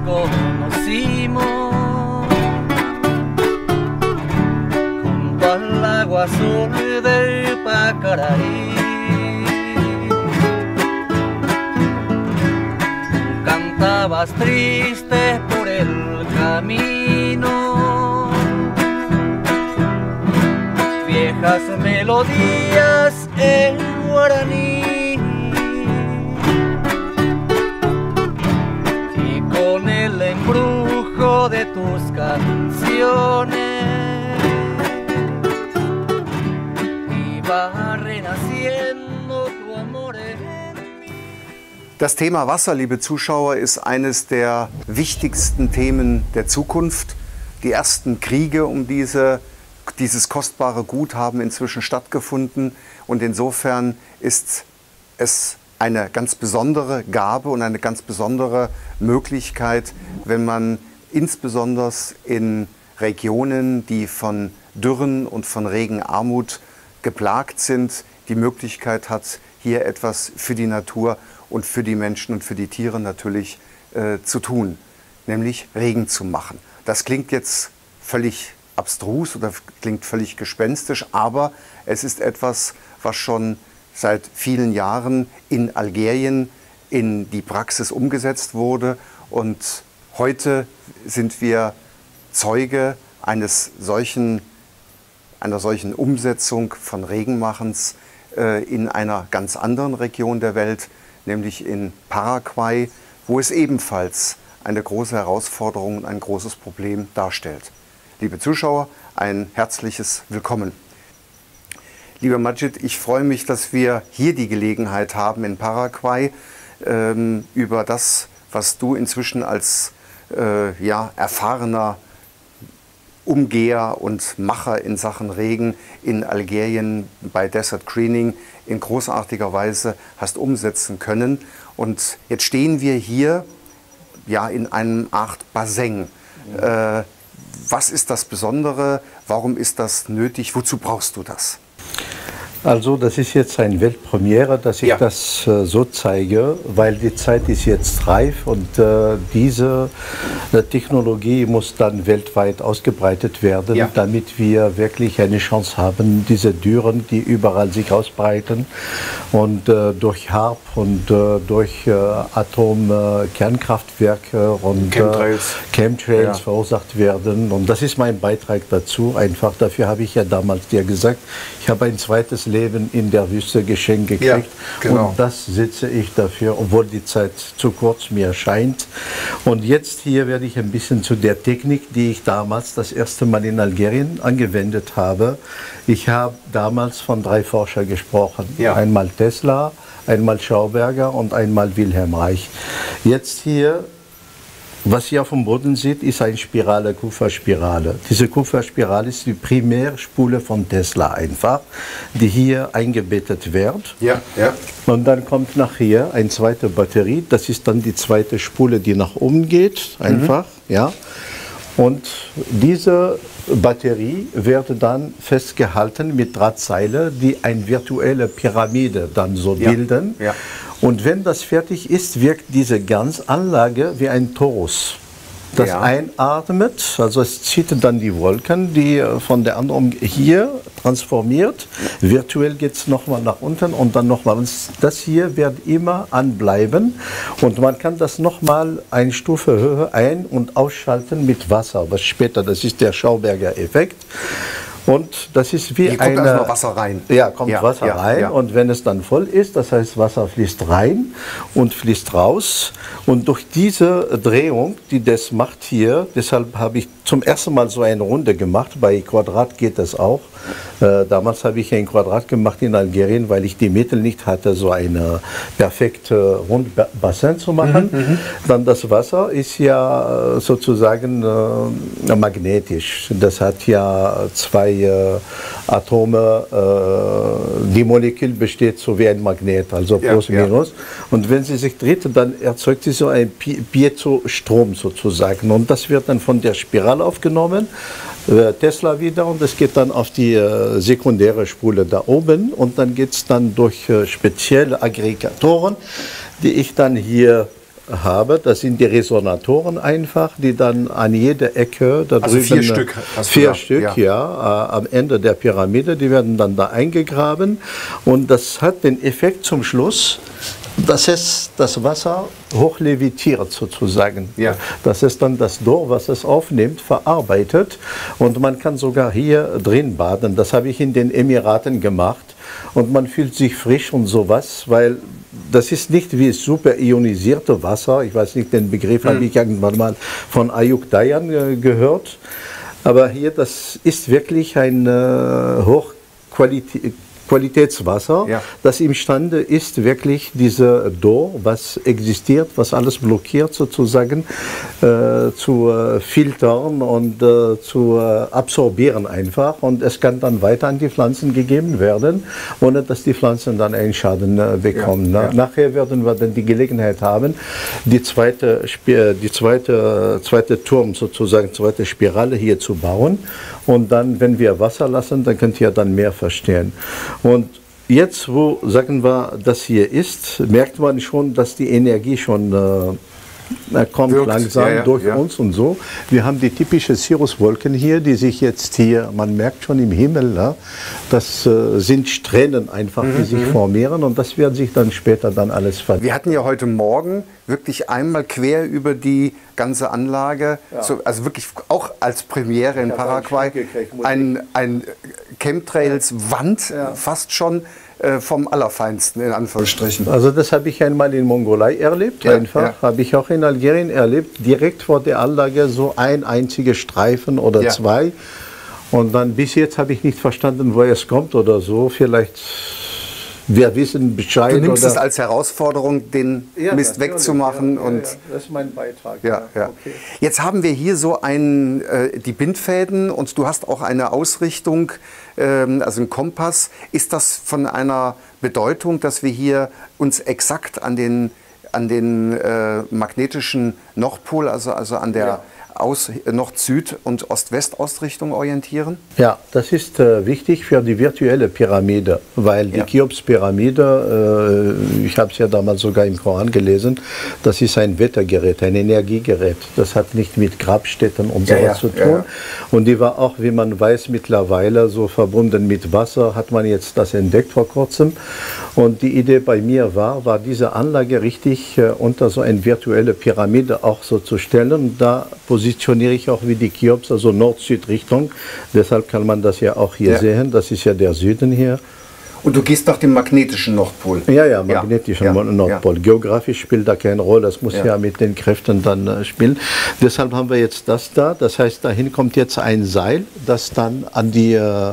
conocimos junto al agua azul del Pacaraí. Tú cantabas triste por el camino, viejas melodías en guaraní. Con el embrujo de tus canciones iba renaciendo tu amor en mí. Das Thema Wasser, liebe Zuschauer, ist eines der wichtigsten Themen der Zukunft. Die ersten Kriege um dieses kostbare Gut haben inzwischen stattgefunden und insofern ist es eine ganz besondere Gabe und eine ganz besondere Möglichkeit, wenn man insbesondere in Regionen, die von Dürren und von Regenarmut geplagt sind, die Möglichkeit hat, hier etwas für die Natur und für die Menschen und für die Tiere natürlich zu tun, nämlich Regen zu machen. Das klingt jetzt völlig abstrus oder klingt völlig gespenstisch, aber es ist etwas, was schon seit vielen Jahren in Algerien in die Praxis umgesetzt wurde. Und heute sind wir Zeuge einer solchen Umsetzung von Regenmachens in einer ganz anderen Region der Welt, nämlich in Paraguay, wo es ebenfalls eine große Herausforderung und ein großes Problem darstellt. Liebe Zuschauer, ein herzliches Willkommen. Lieber Majid, ich freue mich, dass wir hier die Gelegenheit haben, in Paraguay über das, was du inzwischen als erfahrener Umgeher und Macher in Sachen Regen in Algerien bei Desert Greening in großartiger Weise hast umsetzen können. Und jetzt stehen wir hier in einem Art Bassin. Was ist das Besondere? Warum ist das nötig? Wozu brauchst du das? Also das ist jetzt eine Weltpremiere, dass ich das so zeige, weil die Zeit ist jetzt reif und diese Technologie muss dann weltweit ausgebreitet werden, damit wir wirklich eine Chance haben, diese Dürren, die überall sich ausbreiten und durch HAARP und durch Atomkernkraftwerke und Chemtrails verursacht werden. Und das ist mein Beitrag dazu. Einfach dafür habe ich ja damals dir gesagt, ich habe ein zweites Leben in der Wüste geschenkt gekriegt. Und das sitze ich dafür, obwohl die Zeit zu kurz mir scheint. Und jetzt hier werde ich ein bisschen zu der Technik, die ich damals das erste Mal in Algerien angewendet habe. Ich habe damals von 3 Forschern gesprochen. Einmal Tesla, einmal Schauberger und einmal Wilhelm Reich. Jetzt hier, was ihr auf dem Boden seht, ist eine Spirale, Kupferspirale. Diese Kupferspirale ist die Primärspule von Tesla einfach, die hier eingebettet wird. Und dann kommt nachher eine zweite Batterie, das ist dann die zweite Spule, die nach oben geht, einfach. Und diese Batterie wird dann festgehalten mit Drahtseile, die eine virtuelle Pyramide dann so bilden. Und wenn das fertig ist, wirkt diese ganze Anlage wie ein Torus. Das einatmet, also es zieht dann die Wolken, die von der anderen hier transformiert. Virtuell geht es nochmal nach unten und dann nochmal. Und das hier wird immer anbleiben und man kann das nochmal eine Stufe höher ein- und ausschalten mit Wasser. Was später, das ist der Schauberger Effekt. Und das ist wie hier kommt erstmal Wasser rein. Kommt Wasser rein und wenn es dann voll ist, das heißt Wasser fließt rein und fließt raus. Und durch diese Drehung, die das macht hier, deshalb habe ich zum ersten Mal so eine Runde gemacht, bei Quadrat geht das auch. Damals habe ich ein Quadrat gemacht in Algerien, weil ich die Mittel nicht hatte, so eine perfekte Rundbassin zu machen. Dann das Wasser ist ja sozusagen magnetisch. Das hat ja 2 Atome, die Molekül besteht so wie ein Magnet, also plus minus. Und wenn sie sich dreht, dann erzeugt sie so einen Piezostrom sozusagen. Und das wird dann von der Spirale aufgenommen. Tesla wieder und es geht dann auf die sekundäre Spule da oben und dann geht es dann durch spezielle Aggregatoren, die ich dann hier habe, das sind die Resonatoren einfach, die dann an jeder Ecke, da also drüben, 4 Stück, vier Stück, am Ende der Pyramide, die werden dann da eingegraben und das hat den Effekt zum Schluss, dass es das Wasser hochlevitiert sozusagen. Ja. Das ist dann das Dor, was es aufnimmt, verarbeitet und man kann sogar hier drin baden. Das habe ich in den Emiraten gemacht und man fühlt sich frisch und sowas, weil das ist nicht wie super ionisierte Wasser. Ich weiß nicht, den Begriff habe ich irgendwann mal von Ayuk Dayan gehört. Aber hier, das ist wirklich ein Qualitätswasser, das imstande ist, wirklich diese Dor, was existiert, was alles blockiert sozusagen, zu filtern und zu absorbieren einfach. Und es kann dann weiter an die Pflanzen gegeben werden, ohne dass die Pflanzen dann einen Schaden bekommen. Nachher werden wir dann die Gelegenheit haben, die zweite Turm sozusagen, zweite Spirale hier zu bauen. Und dann, wenn wir Wasser lassen, dann könnt ihr dann mehr verstehen. Und jetzt, wo, sagen wir, das hier ist, merkt man schon, dass die Energie schon kommt wirkt langsam durch uns und so. Wir haben die typische Cirruswolken hier, die sich jetzt hier, man merkt schon im Himmel, das sind Strähnen einfach, die sich formieren und das wird sich dann später dann alles verändern. Wir hatten ja heute Morgen wirklich einmal quer über die ganze Anlage, also wirklich auch als Premiere in Paraguay, ein Chemtrails-Wand fast schon, vom Allerfeinsten, in Anführungsstrichen. Also das habe ich einmal in Mongolei erlebt, habe ich auch in Algerien erlebt, direkt vor der Anlage so ein einziger Streifen oder zwei. Und dann bis jetzt habe ich nicht verstanden, woher es kommt oder so, vielleicht wir wissen Bescheid. Du nimmst es als Herausforderung, den Mist wegzumachen. Und das ist mein Beitrag. Okay. Jetzt haben wir hier so die Bindfäden und du hast auch eine Ausrichtung, also einen Kompass. Ist das von einer Bedeutung, dass wir hier uns exakt an den magnetischen Nordpol, also an der Nord-Süd- und Ost-West-Ausrichtung orientieren? Ja, das ist wichtig für die virtuelle Pyramide, weil die Cheops-Pyramide, ich habe es ja damals sogar im Koran gelesen, das ist ein Wettergerät, ein Energiegerät. Das hat nicht mit Grabstätten und sowas zu tun. Und die war auch, wie man weiß, mittlerweile so verbunden mit Wasser, hat man jetzt das entdeckt vor kurzem. Und die Idee bei mir war diese Anlage richtig unter so eine virtuelle Pyramide auch so zu stellen. Da positioniere ich auch wie die Cheops, also Nord-Süd-Richtung. Deshalb kann man das ja auch hier sehen. Das ist ja der Süden hier. Und du gehst nach dem magnetischen Nordpol? Ja, magnetischen Nordpol. Ja. Geografisch spielt da keine Rolle, das muss ja mit den Kräften dann spielen. Deshalb haben wir jetzt das da, das heißt, dahin kommt jetzt ein Seil, das dann an die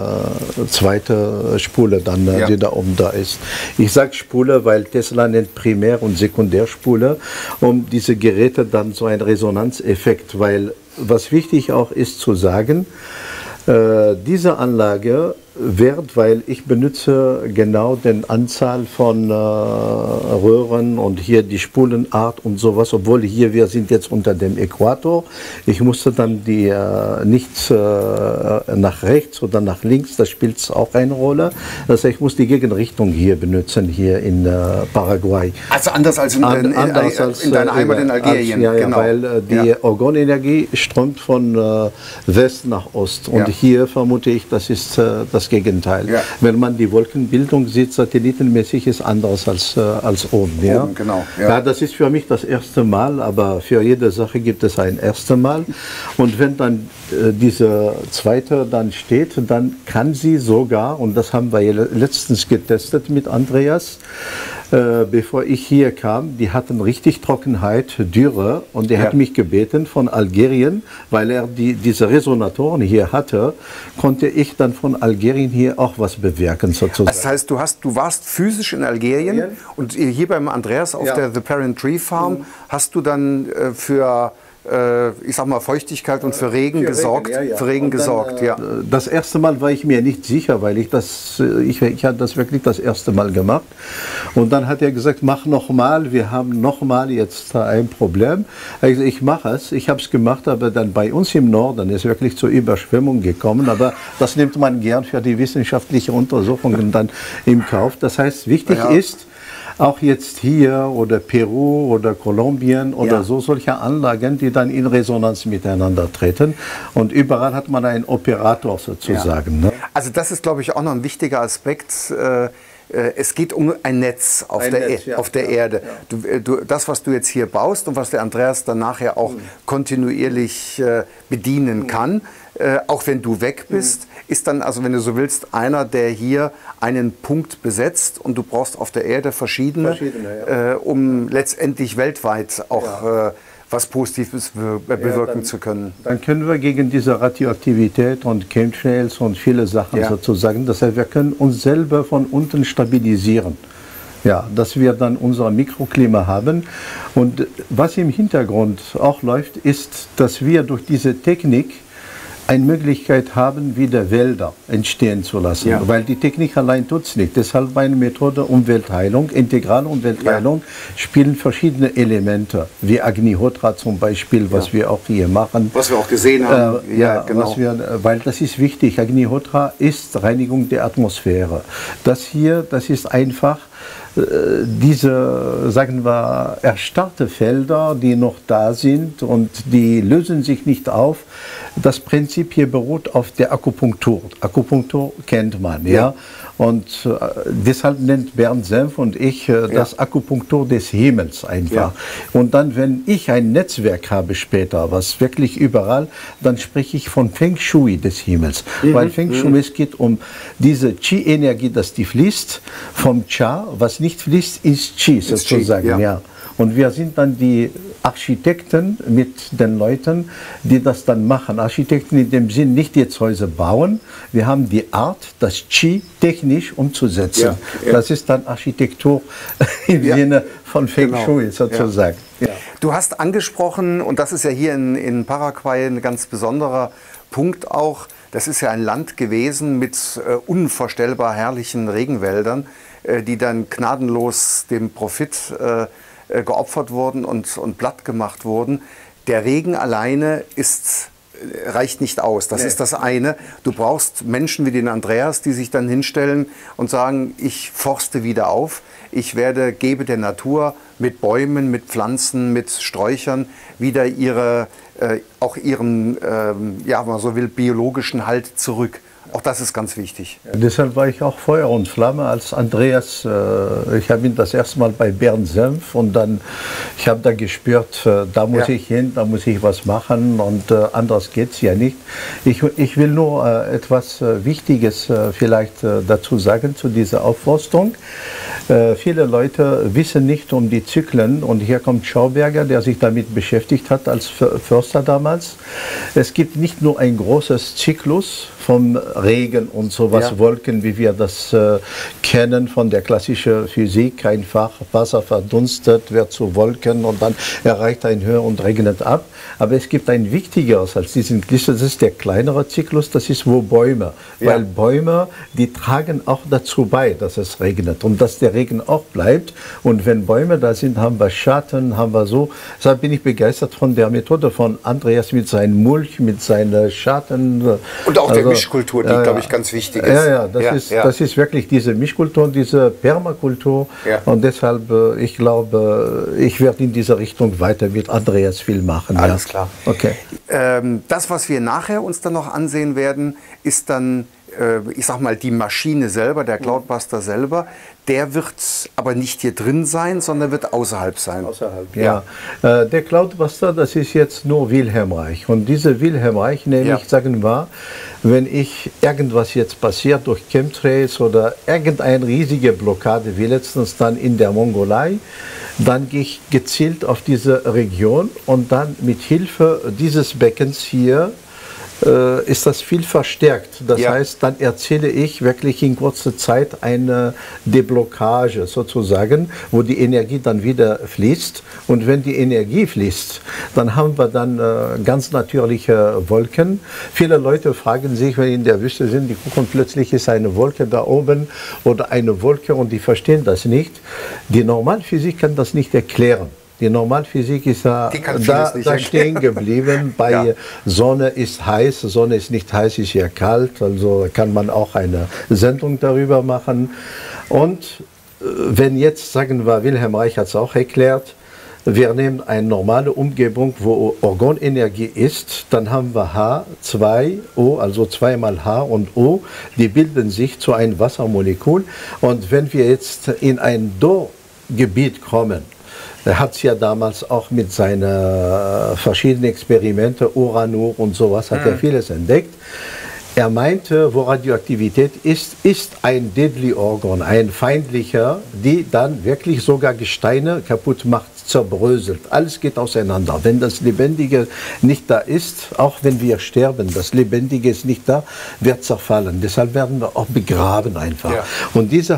zweite Spule dann, die da oben da ist. Ich sage Spule, weil Tesla nennt Primär- und Sekundärspule, um diese Geräte dann so einen Resonanzeffekt, weil was wichtig auch ist zu sagen, diese Anlage weil ich benutze genau den Anzahl von Röhren und hier die Spulenart und sowas, obwohl hier wir sind jetzt unter dem Äquator. Ich musste dann die nicht nach rechts oder nach links, das spielt auch eine Rolle. Das heißt, ich muss die Gegenrichtung hier benutzen, hier in Paraguay. Also anders als in deiner Heimat in Algerien. Genau. Weil die Organenergie strömt von West nach Ost und hier vermute ich, das ist das Gegenteil. Ja. Wenn man die Wolkenbildung sieht, satellitenmäßig ist anders als oben. Ja? Genau. Ja, das ist für mich das erste Mal, aber für jede Sache gibt es ein erstes Mal. Und wenn dann diese zweite dann steht, dann kann sie sogar, und das haben wir letztens getestet mit Andreas, bevor ich hier kam, die hatten richtig Trockenheit, Dürre, und er hat mich gebeten von Algerien, weil er diese Resonatoren hier hatte, konnte ich dann von Algerien hier auch was bewirken sozusagen. Das heißt, du warst physisch in Algerien und hier beim Andreas auf der The Parent Tree Farm hast du dann für ich sag mal Feuchtigkeit und für Regen gesorgt. Für Regen gesorgt. Das erste Mal war ich mir nicht sicher, weil ich hatte das wirklich das erste Mal gemacht. Und dann hat er gesagt, mach nochmal, wir haben nochmal jetzt ein Problem. Also ich mache es, ich habe es gemacht, aber dann bei uns im Norden ist wirklich zur Überschwemmung gekommen. Aber das nimmt man gern für die wissenschaftliche Untersuchungen dann im Kauf. Das heißt, wichtig ist, auch jetzt hier oder Peru oder Kolumbien oder so, solche Anlagen, die dann in Resonanz miteinander treten. Und überall hat man einen Operator sozusagen. Ne? Also das ist, glaube ich, auch noch ein wichtiger Aspekt. Es geht um ein Netz auf der Erde. Das, was du jetzt hier baust und was der Andreas dann nachher auch kontinuierlich bedienen kann, auch wenn du weg bist, ist dann, also wenn du so willst, einer, der hier einen Punkt besetzt, und du brauchst auf der Erde verschiedene um letztendlich weltweit auch was Positives bewirken zu können. Dann können wir gegen diese Radioaktivität und Chemtrails und viele Sachen sozusagen, das heißt, wir können uns selber von unten stabilisieren. Ja, dass wir dann unser Mikroklima haben. Und was im Hintergrund auch läuft, ist, dass wir durch diese Technik eine Möglichkeit haben, wieder Wälder entstehen zu lassen. Weil die Technik allein tut es nicht. Deshalb meine Methode Umweltheilung, integrale Umweltheilung, spielen verschiedene Elemente, wie Agnihotra zum Beispiel, was wir auch hier machen. Was wir auch gesehen haben. Genau. Weil das ist wichtig. Agnihotra ist Reinigung der Atmosphäre. Das hier, das ist einfach diese, sagen wir, erstarrte Felder, die noch da sind und die lösen sich nicht auf. Das Prinzip hier beruht auf der Akupunktur. Akupunktur kennt man, und deshalb nennt Bernd Senf und ich das Akupunktur des Himmels einfach. Und dann, wenn ich ein Netzwerk habe später, was wirklich überall, dann spreche ich von Feng Shui des Himmels. Weil Feng Shui, es geht um diese Qi-Energie, dass die fließt, vom Cha, was nicht fließt, ist Qi sozusagen. Und wir sind dann die Architekten mit den Leuten, die das dann machen. Architekten in dem Sinn, nicht jetzt Häuser bauen. Wir haben die Art, das Qi technisch umzusetzen. Das ist dann Architektur im Sinne von Feng Shui sozusagen. Du hast angesprochen, und das ist ja hier in Paraguay ein ganz besonderer Punkt auch, das ist ja ein Land gewesen mit unvorstellbar herrlichen Regenwäldern, die dann gnadenlos dem Profit geopfert wurden und platt gemacht wurden. Der Regen alleine reicht nicht aus. Das ist das eine. Du brauchst Menschen wie den Andreas, die sich dann hinstellen und sagen, ich forste wieder auf. Ich gebe der Natur mit Bäumen, mit Pflanzen, mit Sträuchern wieder auch ihren, wenn man so will, biologischen Halt zurück. Auch das ist ganz wichtig. Deshalb war ich auch Feuer und Flamme als Andreas. Ich habe ihn das erste Mal bei Bernd Senf und dann, ich habe da gespürt, da muss ich hin, da muss ich was machen und anders geht es ja nicht. Ich will nur etwas Wichtiges vielleicht dazu sagen zu dieser Aufforstung. Viele Leute wissen nicht um die Zyklen und hier kommt Schauberger, der sich damit beschäftigt hat als Förster damals. Es gibt nicht nur ein großes Zyklus vom Regen und sowas, Wolken, wie wir das kennen von der klassischen Physik, einfach Wasser verdunstet, wird zu Wolken und dann erreicht ein Höhe und regnet ab. Aber es gibt ein wichtigeres als diesen Zyklus, das ist der kleinere Zyklus, das ist wo Bäume. Weil Bäume, die tragen auch dazu bei, dass es regnet und dass der Regen auch bleibt. Und wenn Bäume da sind, haben wir Schatten, haben wir so. Deshalb bin ich begeistert von der Methode von Andreas mit seinem Mulch, mit seinen Schatten. Und auch der Mischkultur, die, glaube ich, ganz wichtig ist. Das ist wirklich diese Mischkultur, diese Permakultur. Und deshalb, ich glaube, ich werde in dieser Richtung weiter mit Andreas viel machen. Alles klar. Okay. Das, was wir nachher uns dann noch ansehen werden, ist dann, ich sag mal, die Maschine selber, der Cloudbuster selber. Der wird aber nicht hier drin sein, sondern wird außerhalb sein. Der Cloudbuster, das ist jetzt nur Wilhelmreich. Und diese Wilhelmreich, nämlich, sagen wir, wenn irgendwas jetzt passiert durch Chemtrails oder irgendeine riesige Blockade, wie letztens dann in der Mongolei, dann gehe ich gezielt auf diese Region und dann mit Hilfe dieses Beckens hier ist das viel verstärkt. Das heißt, dann erzähle ich wirklich in kurzer Zeit eine Deblockage sozusagen, wo die Energie dann wieder fließt. Und wenn die Energie fließt, dann haben wir dann ganz natürliche Wolken. Viele Leute fragen sich, wenn sie in der Wüste sind, die gucken, plötzlich ist eine Wolke da oben oder eine Wolke und die verstehen das nicht. Die Normalphysik kann das nicht erklären. Die Normalphysik ist da stehen geblieben. Bei Sonne ist heiß, Sonne ist nicht heiß, ist ja kalt. Also kann man auch eine Sendung darüber machen. Und wenn jetzt, sagen wir, Wilhelm Reich hat es auch erklärt, wir nehmen eine normale Umgebung, wo Organenergie ist, dann haben wir H2O, also zweimal H und O, die bilden sich zu einem Wassermolekül. Und wenn wir jetzt in ein Do-Gebiet kommen, er hat es ja damals auch mit seinen verschiedenen Experimente, Uranur und sowas, hat er vieles entdeckt. Er meinte, wo Radioaktivität ist ein deadly Organ, ein feindlicher, die dann wirklich sogar Gesteine kaputt macht, zerbröselt. Alles geht auseinander. Wenn das Lebendige nicht da ist, auch wenn wir sterben, das Lebendige ist nicht da, wird zerfallen. Deshalb werden wir auch begraben einfach. Ja. Und diese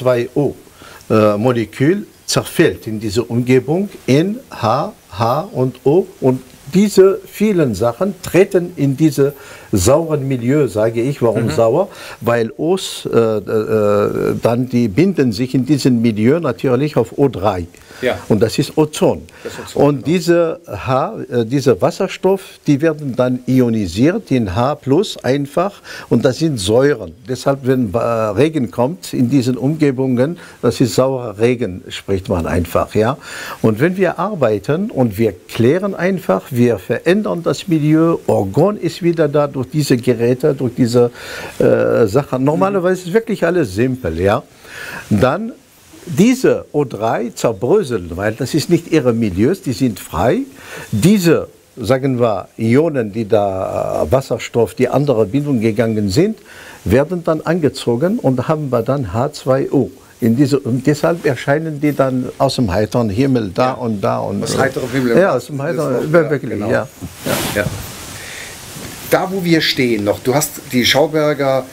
H2O-Molekül zerfällt in diese Umgebung in H, H und O, und diese vielen Sachen treten in diese sauren Milieu, sage ich. Warum sauer? Weil O's dann die binden sich in diesem Milieu natürlich auf O3. Ja. Und das ist Ozon. Und genau. Diese Wasserstoff, die werden dann ionisiert in H+ einfach, und das sind Säuren. Deshalb, wenn Regen kommt in diesen Umgebungen, das ist saurer Regen, spricht man einfach. Ja? Und wenn wir arbeiten und wir klären einfach, wir verändern das Milieu, Organ ist wieder da durch diese Geräte, durch diese Sachen. Normalerweise ist wirklich alles simpel. Ja? Dann diese O3 zerbröseln, weil das ist nicht ihre Milieus, die sind frei. Diese, sagen wir, Ionen, die da Wasserstoff, die andere Bindung gegangen sind, werden dann angezogen und haben wir dann H2O. Und deshalb erscheinen die dann aus dem heiteren Himmel da und da. Und aus heiterem Himmel. Ja, aus dem heiteren Himmel, wirklich, genau. Ja. Ja. Da, wo wir stehen noch, du hast die Schauberger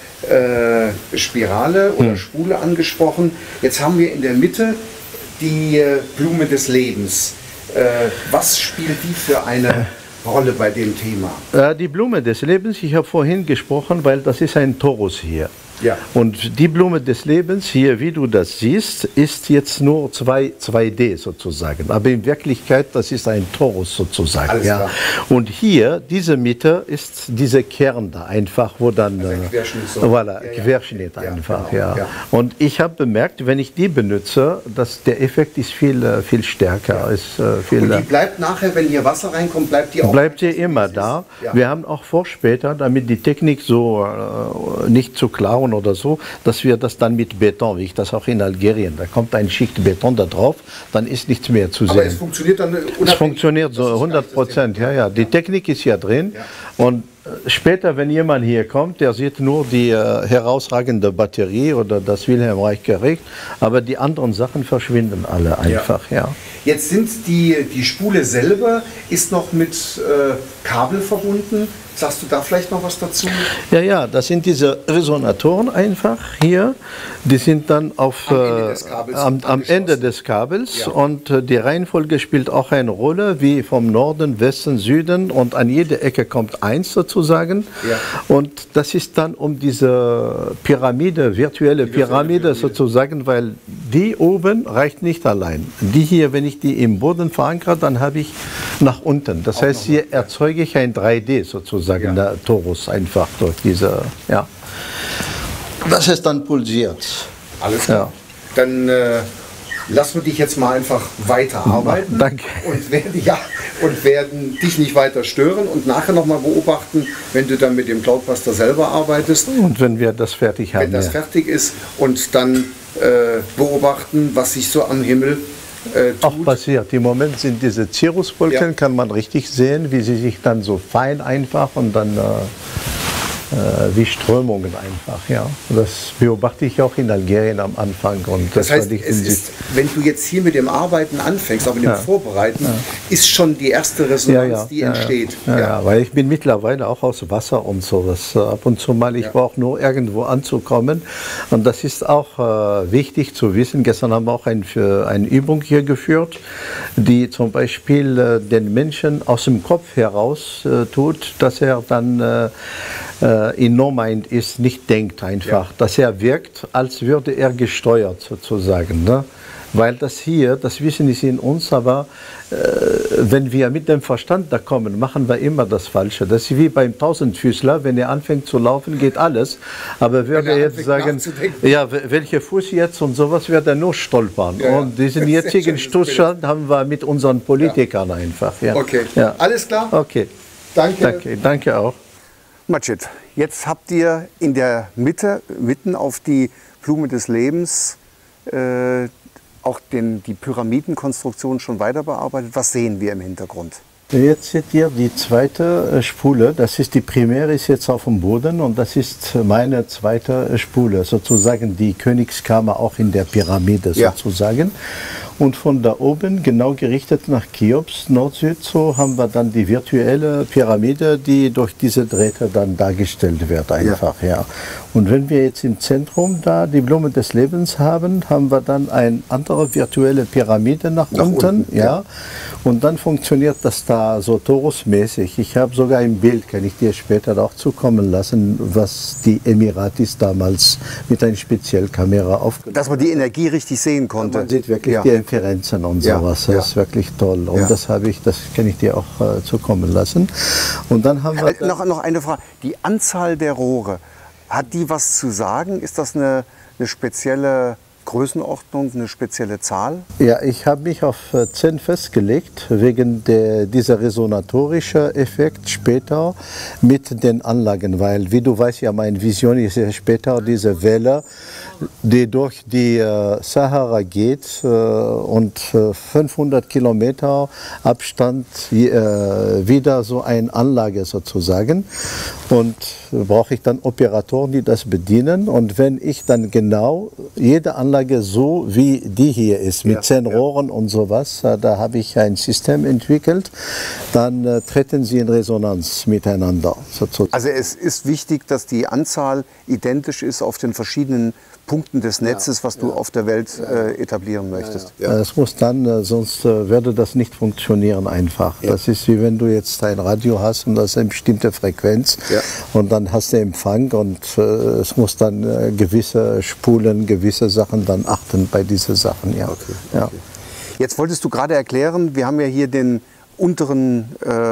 Spirale oder Spule angesprochen. Jetzt haben wir in der Mitte die Blume des Lebens. Was spielt die für eine Rolle bei dem Thema? Die Blume des Lebens, ich habe vorhin gesprochen, weil das ist ein Torus hier. Ja. Und die Blume des Lebens hier, wie du das siehst, ist jetzt nur 2D sozusagen. Aber in Wirklichkeit, das ist ein Torus sozusagen. Alles klar. Und hier, diese Mitte, ist dieser Kern da einfach, wo dann... Also ein Querschnitt. So. Voilà, Querschnitt einfach, genau. Ja. Und ich habe bemerkt, wenn ich die benutze, dass der Effekt ist viel stärker. Ist, viel, und die bleibt nachher, wenn hier Wasser reinkommt, bleibt die auch... Bleibt sie immer da. Ja. Wir haben auch vor später, damit die Technik so nicht zu klauen oder so, dass wir das dann mit Beton, wie ich das auch in Algerien, da kommt ein Schicht Beton da drauf, dann ist nichts mehr zu sehen. Aber es funktioniert dann unabhängig? Es funktioniert so 100%, ja. Die Technik ist ja drin, und später, wenn jemand hier kommt, der sieht nur die herausragende Batterie oder das Wilhelm Reich Gerät, aber die anderen Sachen verschwinden alle einfach, ja. Jetzt sind die Spule selber ist noch mit Kabel verbunden. Sagst du da vielleicht noch was dazu? Ja, das sind diese Resonatoren einfach hier. Die sind dann am Ende des Kabels. Ja. Und die Reihenfolge spielt auch eine Rolle, wie vom Norden, Westen, Süden, und an jede Ecke kommt eins sozusagen. Ja. Und das ist dann um diese Pyramide, virtuelle Pyramide sozusagen, weil die oben reicht nicht allein. Die hier, wenn ich die im Boden verankere, dann habe ich nach unten. Das heißt, hier erzeuge ich ein 3D sozusagen. Der Torus einfach durch diese, ja. Das ist dann pulsiert. Alles klar. Ja. Dann lassen wir dich jetzt mal einfach weiterarbeiten. Danke. Und werden dich nicht weiter stören und nachher noch mal beobachten, wenn du dann mit dem Cloudbuster selber arbeitest. Und wenn wir das fertig haben. Wenn das fertig ist, und dann beobachten, was sich so am Himmel auch passiert. Im Moment sind diese Cirruswolken, kann man richtig sehen, wie sie sich dann so fein einfach und dann wie Strömungen einfach. Ja. Das beobachte ich auch in Algerien am Anfang. Und das heißt, wenn du jetzt hier mit dem Arbeiten anfängst, auch mit dem Vorbereiten, ist schon die erste Resonanz, die entsteht. Ja, weil ich bin mittlerweile auch aus Wasser und so. Das, ab und zu mal, ich brauche nur irgendwo anzukommen. Und das ist auch wichtig zu wissen. Gestern haben wir auch eine Übung hier geführt, die zum Beispiel den Menschen aus dem Kopf heraus tut, dass er dann in No-Mind ist, nicht denkt einfach, dass er wirkt, als würde er gesteuert sozusagen. Ne? Weil das hier, das Wissen ist in uns, aber wenn wir mit dem Verstand da kommen, machen wir immer das Falsche. Das ist wie beim Tausendfüßler, wenn er anfängt zu laufen, geht alles. Aber würde er jetzt sagen, ja, welcher Fuß jetzt und sowas, wird er nur stolpern. Ja, und diesen jetzigen Zustand haben wir mit unseren Politikern einfach. Ja. Okay, ja. Alles klar? Okay. Danke. Danke auch. Majid, jetzt habt ihr in der Mitte, mitten auf die Blume des Lebens, auch die Pyramidenkonstruktion schon weiter bearbeitet. Was sehen wir im Hintergrund? Jetzt seht ihr die zweite Spule, das ist die Primäre, ist jetzt auf dem Boden und das ist meine zweite Spule, sozusagen die Königskammer auch in der Pyramide sozusagen. Und von da oben, genau gerichtet nach Cheops, Nord-Süd, so haben wir dann die virtuelle Pyramide, die durch diese Drähte dann dargestellt wird einfach. Ja. Und wenn wir jetzt im Zentrum da die Blume des Lebens haben, haben wir dann eine andere virtuelle Pyramide nach unten. Ja. Und dann funktioniert das da so torusmäßig. Ich habe sogar ein Bild, kann ich dir später auch zukommen lassen, was die Emiratis damals mit einer Spezialkamera aufgenommen haben. Dass man die Energie richtig sehen konnte. Man sieht wirklich die Inferenzen und sowas. Das ist wirklich toll. Und das kann ich dir auch zukommen lassen. Und dann haben wir noch eine Frage. Die Anzahl der Rohre, hat die was zu sagen? Ist das eine spezielle Größenordnung, eine spezielle Zahl? Ja, ich habe mich auf 10 festgelegt, wegen dieser resonatorische Effekt später mit den Anlagen, weil, wie du weißt, ja, meine Vision ist ja später diese Welle, die durch die Sahara geht und 500 Kilometer Abstand wieder so eine Anlage sozusagen. Und brauche ich dann Operatoren, die das bedienen. Und wenn ich dann genau jede Anlage so wie die hier ist, mit 10 Rohren und sowas, da habe ich ein System entwickelt, dann treten sie in Resonanz miteinander. Sozusagen. Also es ist wichtig, dass die Anzahl identisch ist auf den verschiedenen Punkten des Netzes, was du auf der Welt etablieren möchtest. Es muss dann, sonst würde das nicht funktionieren einfach. Das ist wie wenn du jetzt ein Radio hast und das ist eine bestimmte Frequenz und dann hast du Empfang und es muss dann gewisse Spulen, gewisse Sachen dann achten bei diesen Sachen. Ja. Okay. Jetzt wolltest du gerade erklären, wir haben ja hier den unteren,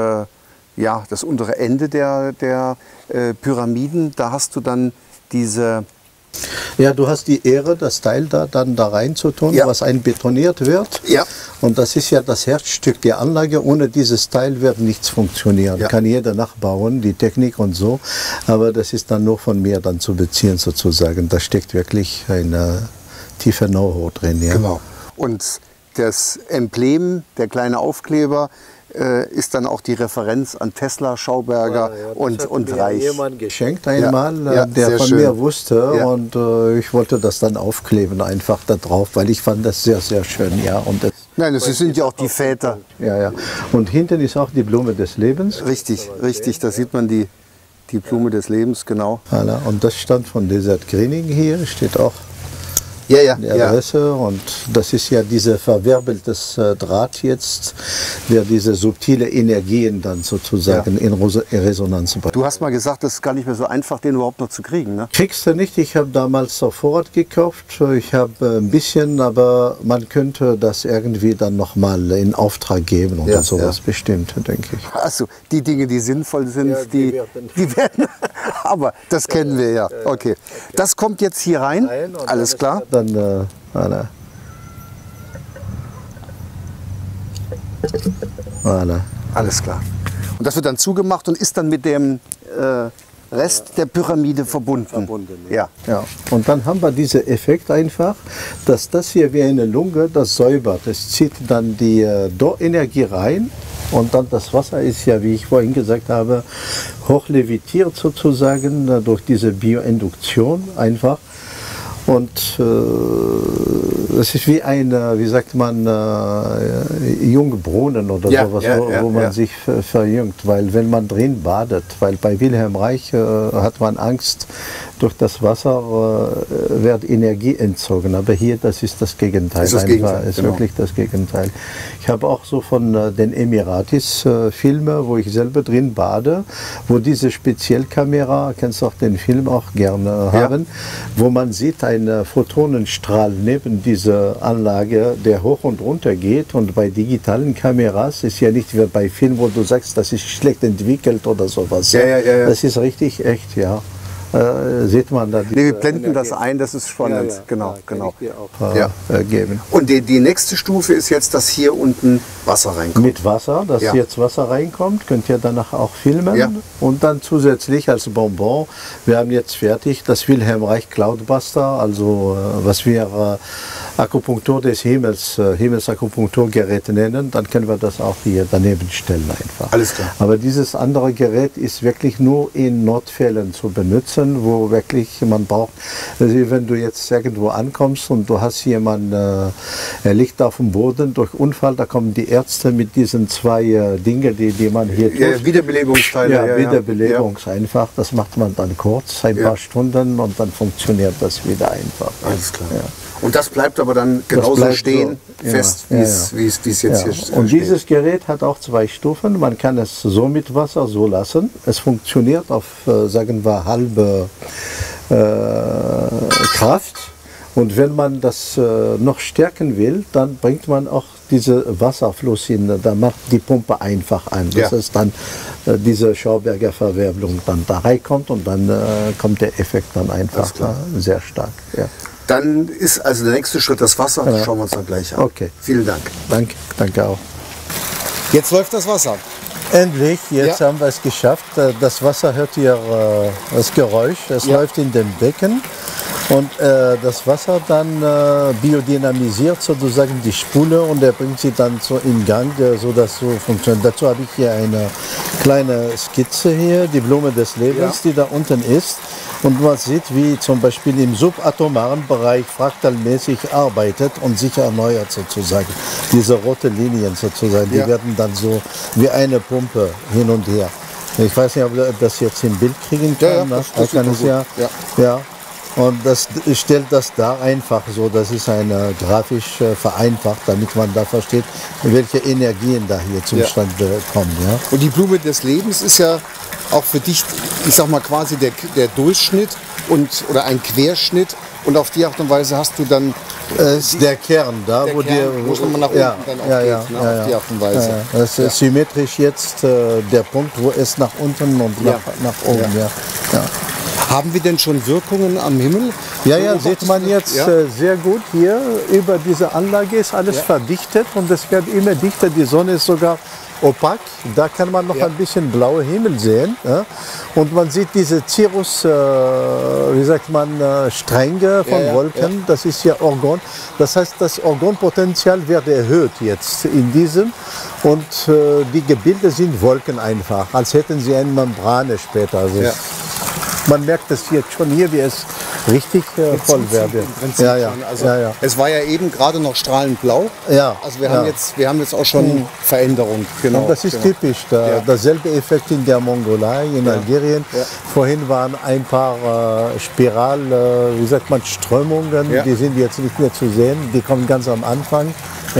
das untere Ende der Pyramiden. Da hast du dann diese... Ja, du hast die Ehre, das Teil da dann da rein zu tun, was einbetoniert wird. Ja. Und das ist ja das Herzstück der Anlage. Ohne dieses Teil wird nichts funktionieren. Kann jeder nachbauen, die Technik und so. Aber das ist dann nur von mir dann zu beziehen sozusagen. Da steckt wirklich eine tiefe Know-how drin. Ja. Genau. Und das Emblem, der kleine Aufkleber, ist dann auch die Referenz an Tesla, Schauberger und Reich. Mir jemand geschenkt einmal, der von mir wusste und ich wollte das dann aufkleben einfach da drauf, weil ich fand das sehr, sehr schön. Und das sind ja auch die Väter. Ja. Und hinten ist auch die Blume des Lebens. Richtig, da sieht man die Blume des Lebens, genau. Und das stand von Desert Greening hier, steht auch. Die Adresse und das ist ja dieser verwirbeltes Draht jetzt, der diese subtile Energien dann sozusagen in Resonanz bringt. Du hast mal gesagt, das ist gar nicht mehr so einfach, den überhaupt noch zu kriegen, ne? Kriegst du nicht, ich habe damals auf Vorrat gekauft, ich habe ein bisschen, aber man könnte das irgendwie dann nochmal in Auftrag geben oder sowas bestimmt, denke ich. Also die Dinge, die sinnvoll sind, die werden, aber das kennen wir ja. Okay, das kommt jetzt hier rein, alles klar. Alles klar. Und das wird dann zugemacht und ist dann mit dem Rest der Pyramide verbunden. Ja. Und dann haben wir diesen Effekt einfach, dass das hier wie eine Lunge, das säubert. Es zieht dann die Do-Energie rein und dann das Wasser ist ja, wie ich vorhin gesagt habe, hochlevitiert sozusagen durch diese Bioinduktion einfach. Und es ist wie ein, wie sagt man, Jungbrunnen oder sowas, wo man sich verjüngt. Weil wenn man drin badet, weil bei Wilhelm Reich hat man Angst durch das Wasser wird Energie entzogen. Aber hier, das ist das Gegenteil. Ist das Gegenteil, ist wirklich das Gegenteil. Ich habe auch so von den Emiratis Filme, wo ich selber drin bade, wo diese Speziellkamera, kennst du auch den Film auch gerne haben, wo man sieht einen Photonenstrahl neben dieser Anlage, der hoch und runter geht. Und bei digitalen Kameras ist ja nicht wie bei Filmen, wo du sagst, das ist schlecht entwickelt oder sowas. Das ist richtig echt, ja. Sieht man da. Wir blenden das ein, das ist spannend. Genau. Geben. Und die nächste Stufe ist jetzt, dass hier unten Wasser reinkommt. Mit Wasser, dass jetzt Wasser reinkommt, könnt ihr danach auch filmen. Ja. Und dann zusätzlich als Bonbon, wir haben jetzt fertig das Wilhelm Reich Cloudbuster, also was wir Akupunktur des Himmels, Himmelsakupunkturgerät nennen, dann können wir das auch hier daneben stellen einfach. Alles klar. Aber dieses andere Gerät ist wirklich nur in Notfällen zu benutzen, wo wirklich man braucht, also wenn du jetzt irgendwo ankommst und du hast jemanden, er liegt auf dem Boden durch Unfall, da kommen die Ärzte mit diesen zwei Dingen, die man hier tut. Ja, Wiederbelebungsteile. Ja, Wiederbelebungs einfach, das macht man dann kurz, ein paar Stunden und dann funktioniert das wieder einfach. Alles klar. Ja. Und das bleibt aber dann genauso stehen, so, fest, wie es jetzt hier steht. Und dieses Gerät hat auch zwei Stufen. Man kann es so mit Wasser so lassen. Es funktioniert auf, sagen wir, halbe Kraft. Und wenn man das noch stärken will, dann bringt man auch diese Wasserfluss hin. Da macht die Pumpe einfach an. Das ist dann diese Schauberger Verwirbelung dann da reinkommt und dann kommt der Effekt dann einfach sehr stark. Ja. Dann ist also der nächste Schritt das Wasser. Das schauen wir uns dann gleich an. Okay. Vielen Dank. Danke auch. Jetzt läuft das Wasser. Endlich, jetzt haben wir es geschafft. Das Wasser hört ihr das Geräusch. Es läuft in dem Becken. Und das Wasser dann biodynamisiert sozusagen die Spule und er bringt sie dann so in Gang, sodass so funktioniert. Dazu habe ich hier eine kleine Skizze hier, die Blume des Lebens, die da unten ist. Und man sieht, wie zum Beispiel im subatomaren Bereich fraktalmäßig arbeitet und sich erneuert sozusagen. Diese roten Linien sozusagen, die werden dann so wie eine Pumpe hin und her. Ich weiß nicht, ob ihr das jetzt im Bild kriegen kann. Das kann es ja. Und das stellt das da einfach so, das ist eine grafisch vereinfacht, damit man da versteht, welche Energien da hier zustande kommen. Ja. Und die Blume des Lebens ist ja auch für dich, ich sag mal quasi der Durchschnitt oder ein Querschnitt. Und auf die Art und Weise hast du dann der Kern da, wo es nochmal nach unten dann auch geht, auf die Art und Weise. Das ist symmetrisch jetzt der Punkt, wo es nach unten und nach oben. Ja. Haben wir denn schon Wirkungen am Himmel? Ja, sieht man jetzt sehr gut hier. Über diese Anlage ist alles verdichtet und es wird immer dichter. Die Sonne ist sogar opak. Da kann man noch ein bisschen blauer Himmel sehen. Ja? Und man sieht diese Cirrus, wie sagt man, Stränge von Wolken. Das ist ja Orgon. Das heißt, das Orgonpotenzial wird erhöht jetzt in diesem. Und die Gebilde sind Wolken einfach, als hätten sie eine Membrane später. Also man merkt es jetzt schon hier, wie es richtig voll wird. Es war ja eben gerade noch strahlend blau. Also wir haben jetzt auch schon Veränderung. Genau. Und das ist typisch. Derselbe Effekt in der Mongolei, in Algerien. Vorhin waren ein paar wie sagt man, Strömungen. Die sind jetzt nicht mehr zu sehen. Die kommen ganz am Anfang.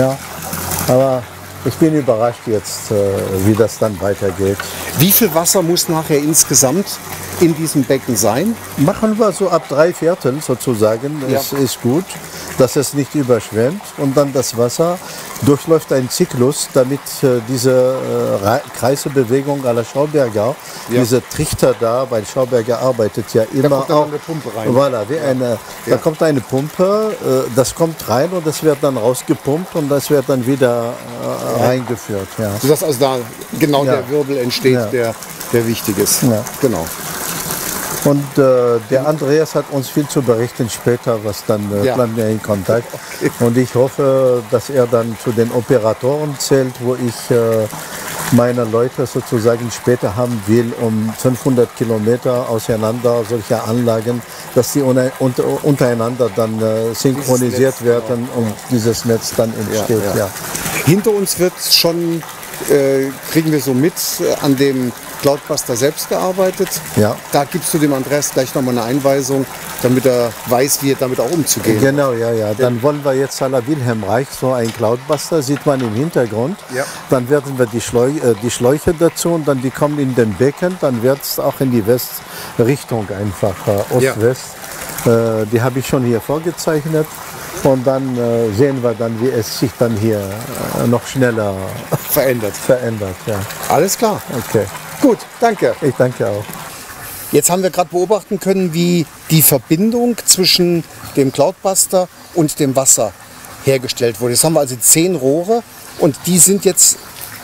Aber ich bin überrascht jetzt, wie das dann weitergeht. Wie viel Wasser muss nachher insgesamt in diesem Becken sein? Machen wir so ab 3/4 sozusagen. Das ist gut, dass es nicht überschwemmt. Und dann das Wasser durchläuft einen Zyklus, damit diese Kreiselbewegung à la Schauberger, diese Trichter da, weil Schauberger arbeitet ja immer da kommt auch eine Pumpe rein. Voilà, da kommt eine Pumpe, das kommt rein und das wird dann rausgepumpt und das wird dann wieder reingeführt. Du sagst also, da genau der Wirbel entsteht, der wichtig ist. Genau. Und der Andreas hat uns viel zu berichten später, was dann bleiben wir in Kontakt. Und ich hoffe, dass er dann zu den Operatoren zählt, wo ich meine Leute sozusagen später haben will, um 500 Kilometer auseinander solche Anlagen, dass die untereinander dann synchronisiert werden und dieses Netz dann entsteht. Hinter uns wird schon, kriegen wir so mit, an dem Cloudbuster selbst gearbeitet. Ja. Da gibst du dem Andreas gleich nochmal eine Einweisung, damit er weiß, wie er damit auch umzugehen hat. Genau, ja. Dann wollen wir jetzt à la Wilhelm Reich so ein Cloudbuster, sieht man im Hintergrund. Ja. Dann werden wir die Schläuche dazu und dann die kommen in den Becken, dann wird es auch in die Westrichtung einfach, Ost-West. Die habe ich schon hier vorgezeichnet. Und dann sehen wir dann, wie es sich dann hier noch schneller verändert. Ja. Alles klar. Okay. Gut, danke. Ich danke auch. Jetzt haben wir gerade beobachten können, wie die Verbindung zwischen dem Cloudbuster und dem Wasser hergestellt wurde. Jetzt haben wir also 10 Rohre und die sind jetzt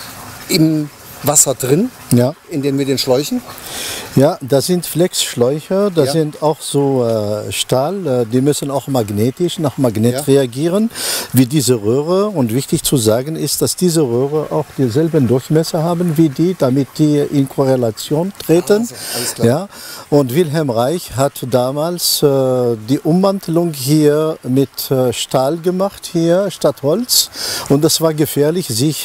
im Wasser drin, ja, in den Schläuchen. Ja, das sind Flexschläuche, das sind auch so Stahl, die müssen auch magnetisch, nach Magnet reagieren, wie diese Röhre. Und wichtig zu sagen ist, dass diese Röhre auch denselben Durchmesser haben wie die, damit die in Korrelation treten. Alles klar. Ja. Und Wilhelm Reich hat damals die Ummantelung hier mit Stahl gemacht, hier statt Holz. Und das war gefährlich, sich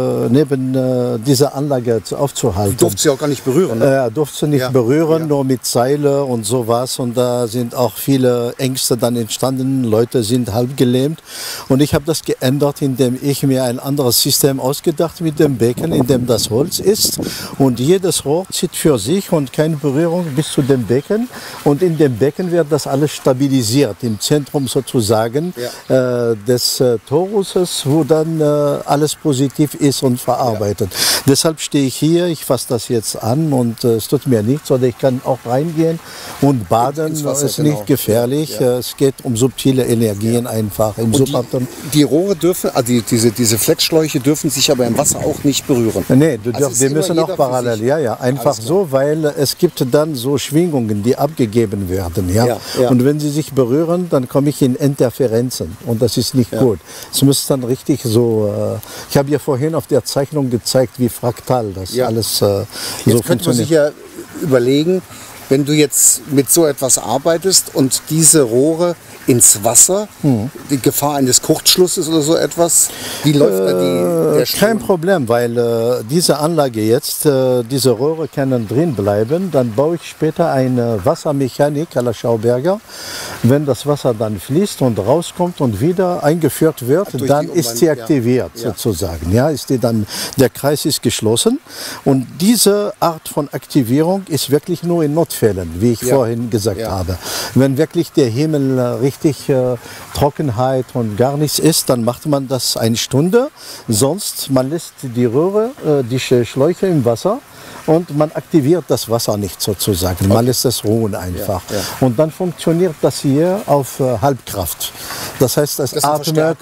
neben dieser Anlage aufzuhalten. Du durfte sie auch gar nicht berühren. Ne? Durfte sie nicht berühren, nur mit Seile und sowas. Und da sind auch viele Ängste dann entstanden. Leute sind halb gelähmt. Und ich habe das geändert, indem ich mir ein anderes System ausgedacht mit dem Becken, in dem das Holz ist. Und jedes Rohr zieht für sich und keine Berührung bis zu dem Becken. Und in dem Becken wird das alles stabilisiert, im Zentrum sozusagen des Toruses, wo dann alles positiv ist und verarbeitet. Deshalb stehe ich hier, ich fasse das jetzt an und es tut mir nichts, oder ich kann auch reingehen und baden, Wasser, ist nicht gefährlich. Es geht um subtile Energien einfach im Subatom. Die Rohre dürfen, also diese Flexschläuche dürfen sich aber im Wasser auch nicht berühren. Nee, Also die müssen auch parallel, einfach so, weil es gibt dann so Schwingungen, die abgegeben werden. Ja? Und wenn sie sich berühren, dann komme ich in Interferenzen und das ist nicht gut. Es muss dann richtig so, ich habe ja vorhin auf der Zeichnung gezeigt, wie fraktal das alles so jetzt könnte man sich ja überlegen, wenn du jetzt mit so etwas arbeitest und diese Rohre ins Wasser, die Gefahr eines Kurzschlusses oder so etwas, wie läuft da der Strom? Kein Problem, weil diese Anlage jetzt, diese Röhre können drin bleiben, dann baue ich später eine Wassermechanik à la Schauberger. Wenn das Wasser dann fließt und rauskommt und wieder eingeführt wird, dann ist sie aktiviert sozusagen. Ja, ist die dann, der Kreis ist geschlossen und diese Art von Aktivierung ist wirklich nur in Notfällen, wie ich vorhin gesagt habe. Wenn wirklich der Himmel richtig Trockenheit und gar nichts ist, dann macht man das eine Stunde. Sonst man lässt die Röhre, die Schläuche im Wasser und man aktiviert das Wasser nicht sozusagen. Man lässt es ruhen einfach. Und dann funktioniert das hier auf Halbkraft. Das heißt, es atmet.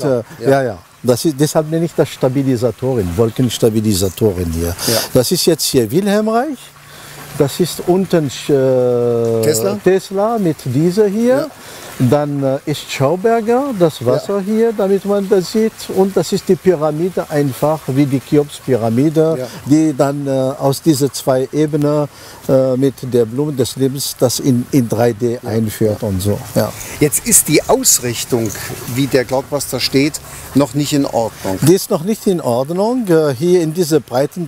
Deshalb nenne ich das Stabilisatorin, Wolkenstabilisatorin hier. Das ist jetzt hier Wilhelm Reich. Das ist unten Tesla mit dieser hier. Dann ist Schauberger, das Wasser hier, damit man das sieht. Und das ist die Pyramide einfach, wie die Cheops-Pyramide, die dann aus diesen 2 Ebenen mit der Blume des Lebens das in 3D einführt und so. Ja. Jetzt ist die Ausrichtung, wie der Cloudbuster steht, noch nicht in Ordnung. Die ist noch nicht in Ordnung. Hier in diese breiten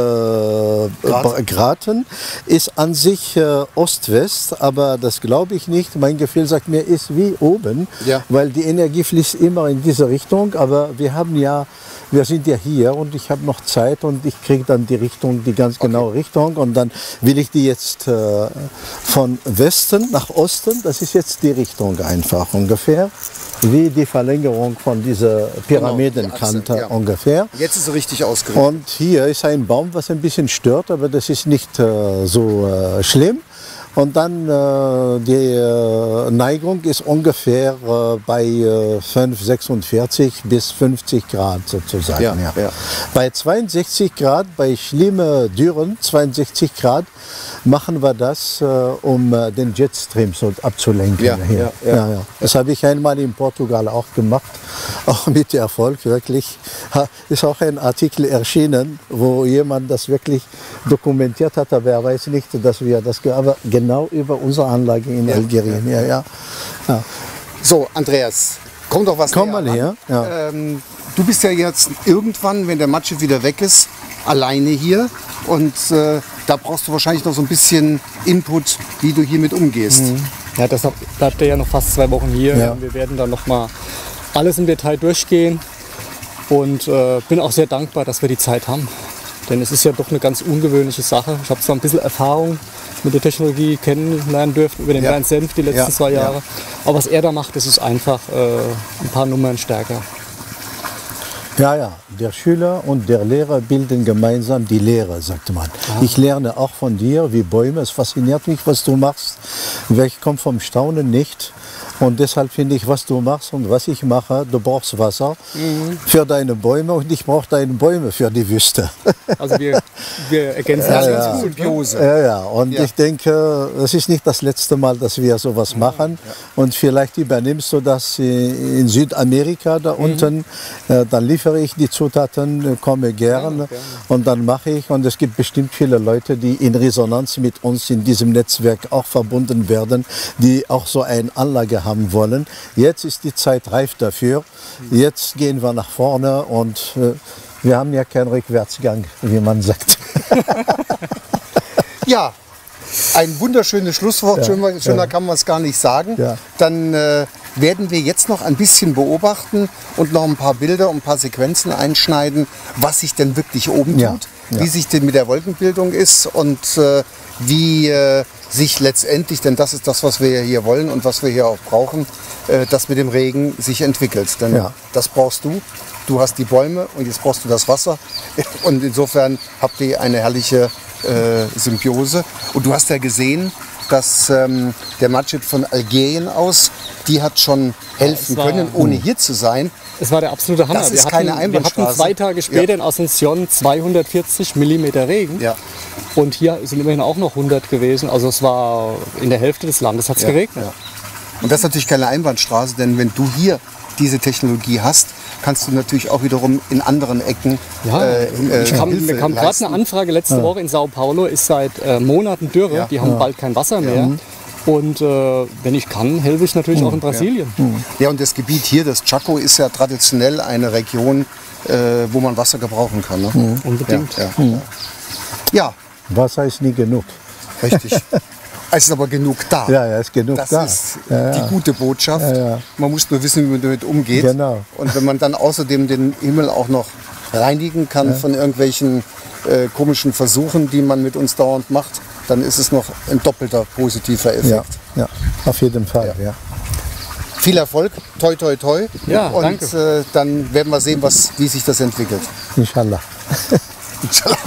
Graten ist an sich Ost-West, aber das glaube ich nicht. Mein Gefühl sagt mir, ist wie oben, weil die Energie fließt immer in diese Richtung, aber wir sind ja hier und ich habe noch Zeit und ich kriege dann die ganz genaue Richtung und dann will ich die jetzt von Westen nach Osten, das ist jetzt die Richtung einfach ungefähr, wie die Verlängerung von dieser Pyramidenkante ungefähr. Jetzt ist es richtig ausgerichtet. Und hier ist ein Baum, was ein bisschen stört, aber das ist nicht so schlimm. Und dann die Neigung ist ungefähr bei 46 bis 50 Grad sozusagen. Bei 62 Grad, bei schlimmen Dürren, 62 Grad, machen wir das, um den Jetstream so abzulenken. Das habe ich einmal in Portugal auch gemacht, auch mit Erfolg wirklich. Ist auch ein Artikel erschienen, wo jemand das wirklich dokumentiert hat, aber er weiß nicht, dass wir das aber genau über unsere Anlage in Algerien. So, Andreas, komm doch was näher. Komm mal her. du bist ja jetzt irgendwann, wenn der Majid wieder weg ist, alleine hier. Und da brauchst du wahrscheinlich noch so ein bisschen Input, wie du hiermit umgehst. Ja, deshalb bleibt er ja noch fast 2 Wochen hier. Ja. Wir werden dann noch mal alles im Detail durchgehen. Und bin auch sehr dankbar, dass wir die Zeit haben. Denn es ist ja doch eine ganz ungewöhnliche Sache. Ich habe zwar ein bisschen Erfahrung mit der Technologie kennenlernen dürfen über den Bernd Senf die letzten 2 Jahre. Aber was er da macht, das ist einfach ein paar Nummern stärker. Ja, der Schüler und der Lehrer bilden gemeinsam die Lehre, sagt man. Ich lerne auch von dir, wie Bäume. Es fasziniert mich, was du machst. Ich komme vom Staunen nicht. Und deshalb finde ich, was du machst und was ich mache, du brauchst Wasser für deine Bäume und ich brauche deine Bäume für die Wüste. Also wir ergänzen das ganz gut. Ja. Und ich denke, es ist nicht das letzte Mal, dass wir sowas machen. Und vielleicht übernimmst du das in Südamerika da unten. Dann liefere ich die Zutaten, komme gerne. Und dann mache ich. Und es gibt bestimmt viele Leute, die in Resonanz mit uns in diesem Netzwerk auch verbunden werden, die auch so eine Anlage haben wollen. Jetzt ist die Zeit reif dafür. Jetzt gehen wir nach vorne und wir haben ja keinen Rückwärtsgang, wie man sagt. Ja, ein wunderschönes Schlusswort. Schöner kann man es gar nicht sagen. Ja. Dann werden wir jetzt noch ein bisschen beobachten und noch ein paar Bilder und ein paar Sequenzen einschneiden, was sich denn wirklich oben tut, wie sich denn mit der Wolkenbildung ist und wie sich letztendlich, denn das ist das, was wir hier wollen und was wir hier auch brauchen, das mit dem Regen sich entwickelt. Denn das brauchst du. Du hast die Bäume und jetzt brauchst du das Wasser. Und insofern habt ihr eine herrliche Symbiose. Und du hast ja gesehen, dass der Majid von Algerien aus, die hat schon helfen können, ohne hier zu sein. Es war der absolute Hammer. Das ist keine Einbahnstraße. Wir hatten 2 Tage später in Asunción 240 mm Regen. Ja. Und hier sind immerhin auch noch 100 gewesen. Also es war in der Hälfte des Landes hat es geregnet. Ja. Und das ist natürlich keine Einbahnstraße, denn wenn du hier diese Technologie hast, kannst du natürlich auch wiederum in anderen Ecken mir kam gerade eine Anfrage letzte Woche in Sao Paulo, ist seit Monaten Dürre, die haben bald kein Wasser mehr. Und wenn ich kann, helfe ich natürlich auch in Brasilien. Ja, und das Gebiet hier, das Chaco, ist ja traditionell eine Region, wo man Wasser gebrauchen kann. Ne? Unbedingt. Ja. Wasser ist nie genug. Richtig. Es ist aber genug da. Ja, ist genug das da. Das ist die gute Botschaft. Man muss nur wissen, wie man damit umgeht. Genau. Und wenn man dann außerdem den Himmel auch noch reinigen kann von irgendwelchen komischen Versuchen, die man mit uns dauernd macht, dann ist es noch ein doppelter positiver Effekt. Ja, auf jeden Fall. Ja. Viel Erfolg, toi toi toi. Ja, und danke. Dann werden wir sehen, wie sich das entwickelt. Inshallah. Inshallah.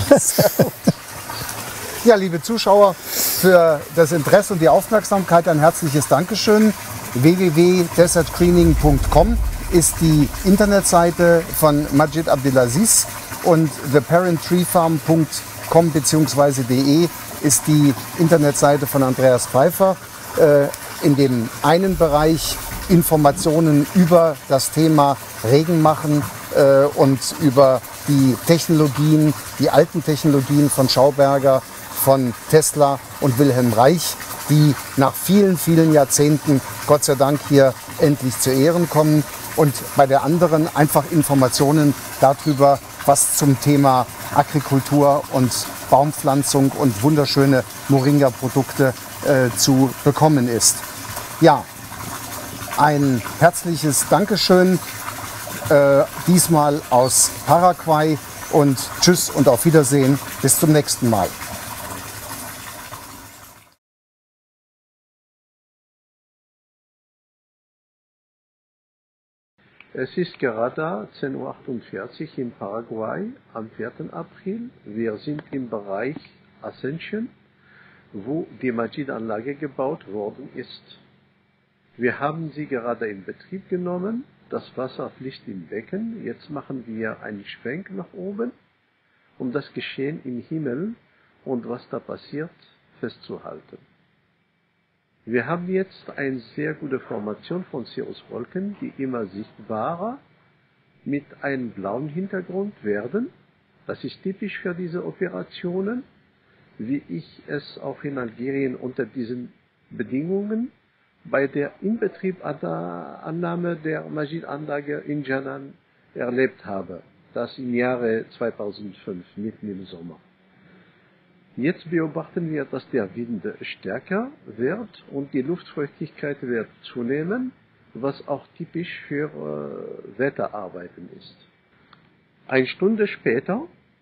Ja, liebe Zuschauer, für das Interesse und die Aufmerksamkeit ein herzliches Dankeschön. www.desertgreening.com ist die Internetseite von Majid Abdelaziz und theparenttreefarm.com bzw. ist die Internetseite von Andreas Pfeiffer. In dem einen Bereich Informationen über das Thema Regen machen und über die Technologien, die alten Technologien von Schauberger, von Tesla und Wilhelm Reich, die nach vielen, vielen Jahrzehnten Gott sei Dank hier endlich zu Ehren kommen. Und bei der anderen einfach Informationen darüber, was zum Thema Agrikultur und Baumpflanzung und wunderschöne Moringa-Produkte zu bekommen ist. Ja, ein herzliches Dankeschön, diesmal aus Paraguay und tschüss und auf Wiedersehen, bis zum nächsten Mal. Es ist gerade 10:48 Uhr in Paraguay am 4. April. Wir sind im Bereich Ascension, wo die Majid-Anlage gebaut worden ist. Wir haben sie gerade in Betrieb genommen. Das Wasser fließt im Becken. Jetzt machen wir einen Schwenk nach oben, um das Geschehen im Himmel und was da passiert festzuhalten. Wir haben jetzt eine sehr gute Formation von Cirruswolken, die immer sichtbarer mit einem blauen Hintergrund werden. Das ist typisch für diese Operationen, wie ich es auch in Algerien unter diesen Bedingungen bei der Inbetriebannahme der Majid-Anlage in Janan erlebt habe. Das im Jahre 2005, mitten im Sommer. Jetzt beobachten wir, dass der Wind stärker wird und die Luftfeuchtigkeit wird zunehmen, was auch typisch für Wetterarbeiten ist. Eine Stunde später,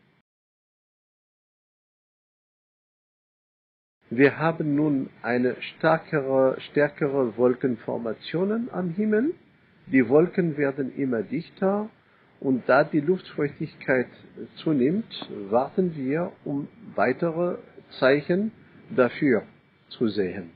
wir haben nun eine stärkere Wolkenformationen am Himmel. Die Wolken werden immer dichter und da die Luftfeuchtigkeit zunimmt, warten wir, um weitere Zeichen dafür zu sehen.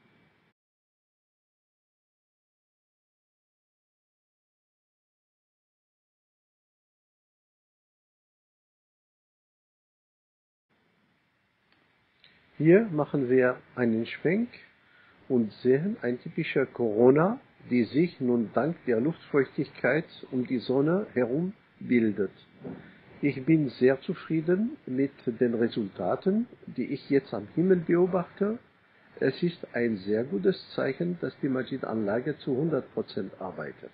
Hier machen wir einen Schwenk und sehen ein typischer Corona, die sich nun dank der Luftfeuchtigkeit um die Sonne herum bildet. Ich bin sehr zufrieden mit den Resultaten, die ich jetzt am Himmel beobachte. Es ist ein sehr gutes Zeichen, dass die Majid-Anlage zu 100% arbeitet.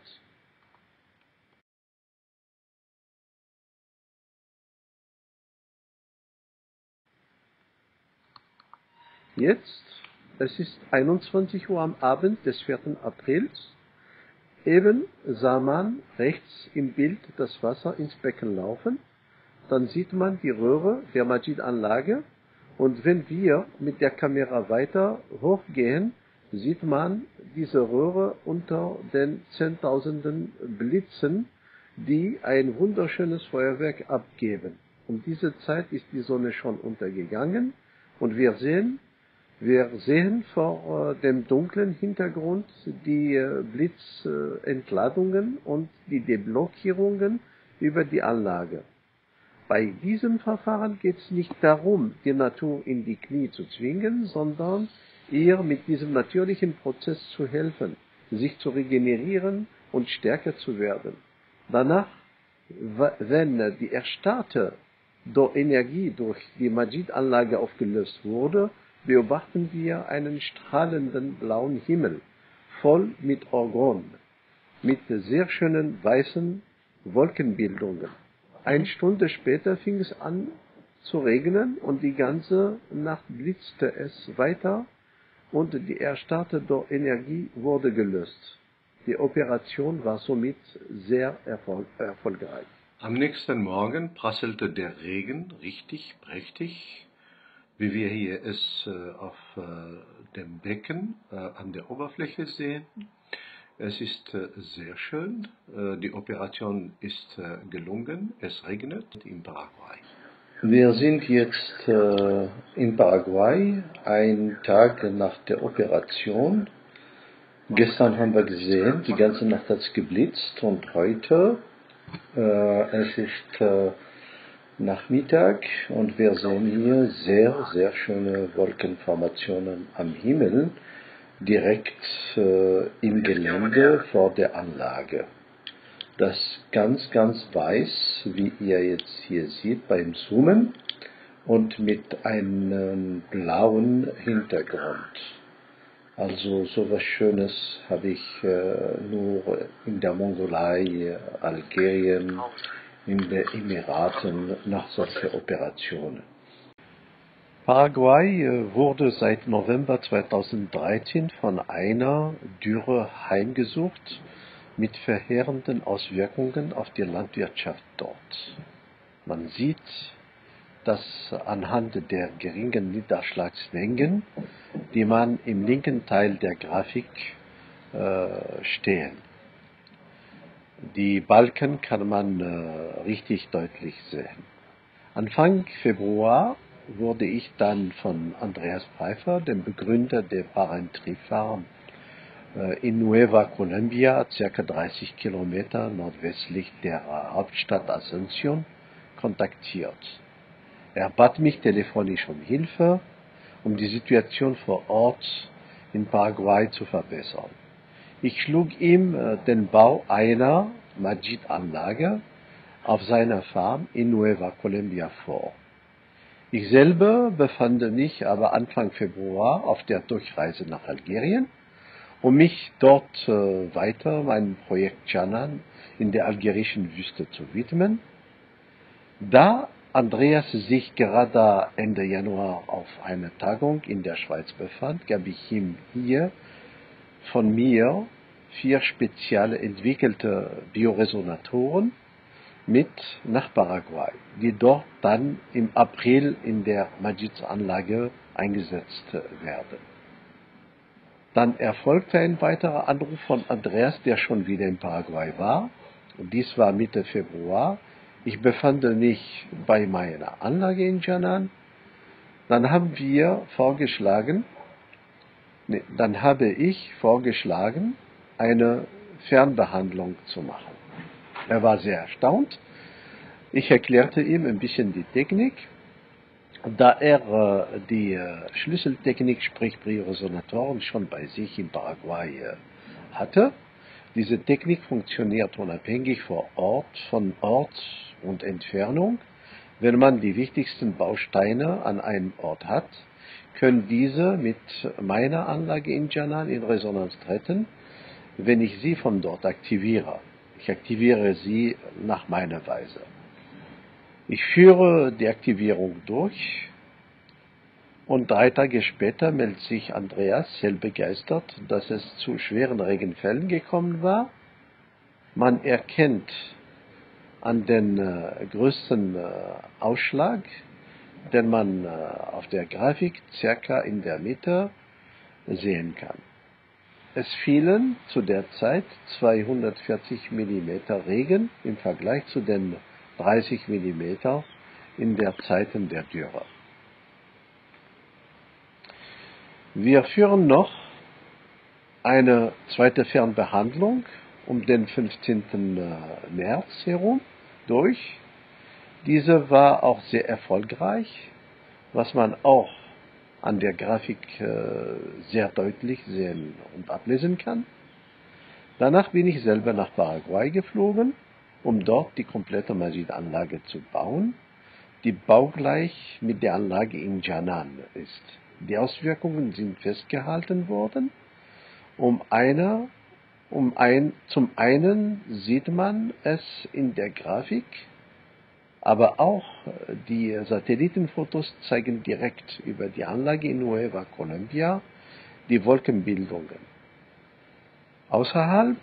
Jetzt, es ist 21 Uhr am Abend des 4. Aprils. Eben sah man rechts im Bild das Wasser ins Becken laufen. Dann sieht man die Röhre der Majid-Anlage. Und wenn wir mit der Kamera weiter hochgehen, sieht man diese Röhre unter den Zehntausenden Blitzen, die ein wunderschönes Feuerwerk abgeben. Um diese Zeit ist die Sonne schon untergegangen und wir sehen vor dem dunklen Hintergrund die Blitzentladungen und die Deblockierungen über die Anlage. Bei diesem Verfahren geht es nicht darum, die Natur in die Knie zu zwingen, sondern eher mit diesem natürlichen Prozess zu helfen, sich zu regenerieren und stärker zu werden. Danach, wenn die erstarrte Energie durch die Majid-Anlage aufgelöst wurde, beobachten wir einen strahlenden blauen Himmel, voll mit Orgon, mit sehr schönen weißen Wolkenbildungen. Eine Stunde später fing es an zu regnen und die ganze Nacht blitzte es weiter und die erstarrte Energie wurde gelöst. Die Operation war somit sehr erfolgreich. Am nächsten Morgen prasselte der Regen richtig prächtig, wie wir hier es auf dem Becken an der Oberfläche sehen. Es ist sehr schön, die Operation ist gelungen, es regnet in Paraguay. Wir sind jetzt in Paraguay, einen Tag nach der Operation. Gestern haben wir gesehen, die ganze Nacht hat es geblitzt und heute, es ist Nachmittag und wir sehen hier sehr, sehr schöne Wolkenformationen am Himmel, direkt im Gelände vor der Anlage. Das ganz, ganz weiß, wie ihr jetzt hier seht beim Zoomen und mit einem blauen Hintergrund. Also sowas Schönes habe ich nur in der Mongolei, Algerien, in den Emiraten nach solchen Operationen. Paraguay wurde seit November 2013 von einer Dürre heimgesucht mit verheerenden Auswirkungen auf die Landwirtschaft dort. Man sieht, dass anhand der geringen Niederschlagsmengen, die man im linken Teil der Grafik stehen. Die Balken kann man richtig deutlich sehen. Anfang Februar wurde ich dann von Andreas Pfeiffer, dem Begründer der Parentry Farm in Nueva Colombia, ca. 30 Kilometer nordwestlich der Hauptstadt Asunción, kontaktiert. Er bat mich telefonisch um Hilfe, um die Situation vor Ort in Paraguay zu verbessern. Ich schlug ihm den Bau einer Majid-Anlage auf seiner Farm in Nueva Colombia vor. Ich selber befand mich aber Anfang Februar auf der Durchreise nach Algerien um mich dort weiter meinem Projekt Canan in der algerischen Wüste zu widmen. Da Andreas sich gerade Ende Januar auf einer Tagung in der Schweiz befand, gab ich ihm hier von mir 4 speziell entwickelte Bioresonatoren mit nach Paraguay, die dort dann im April in der Majid-Anlage eingesetzt werden. Dann erfolgte ein weiterer Anruf von Andreas, der schon wieder in Paraguay war. Dies war Mitte Februar. Ich befand mich bei meiner Anlage in Canan. Dann habe ich vorgeschlagen, eine Fernbehandlung zu machen. Er war sehr erstaunt. Ich erklärte ihm ein bisschen die Technik. Da er die Schlüsseltechnik, sprich Bioresonatoren, schon bei sich in Paraguay hatte, diese Technik funktioniert unabhängig von Ort und Entfernung. Wenn man die wichtigsten Bausteine an einem Ort hat, können diese mit meiner Anlage in Canan in Resonanz treten, wenn ich sie von dort aktiviere. Ich aktiviere sie nach meiner Weise. Ich führe die Aktivierung durch und 3 Tage später meldet sich Andreas sehr begeistert, dass es zu schweren Regenfällen gekommen war. Man erkennt an den größten Ausschlag, den man auf der Grafik circa in der Mitte sehen kann. Es fielen zu der Zeit 240 mm Regen im Vergleich zu den 30 mm in der Zeiten der Dürre. Wir führen noch eine zweite Fernbehandlung um den 15. März herum durch. Diese war auch sehr erfolgreich, was man auch an der Grafik sehr deutlich sehen und ablesen kann. Danach bin ich selber nach Paraguay geflogen, um dort die komplette Majid-Anlage zu bauen, die baugleich mit der Anlage in Canan ist. Die Auswirkungen sind festgehalten worden. Zum einen sieht man es in der Grafik, aber auch die Satellitenfotos zeigen direkt über die Anlage in Nueva Colombia die Wolkenbildungen. Außerhalb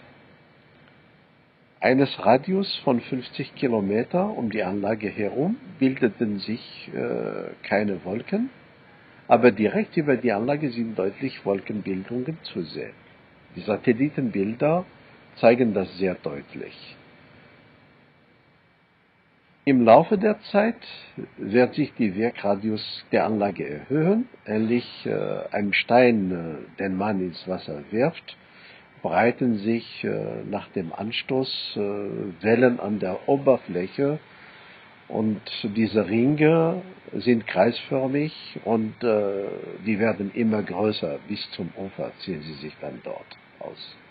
eines Radius von 50 Kilometer um die Anlage herum bildeten sich keine Wolken, aber direkt über die Anlage sind deutlich Wolkenbildungen zu sehen. Die Satellitenbilder zeigen das sehr deutlich. Im Laufe der Zeit wird sich die Wirkradius der Anlage erhöhen, ähnlich einem Stein, den man ins Wasser wirft, breiten sich nach dem Anstoß Wellen an der Oberfläche und diese Ringe sind kreisförmig und die werden immer größer, bis zum Ufer ziehen sie sich dann dort aus.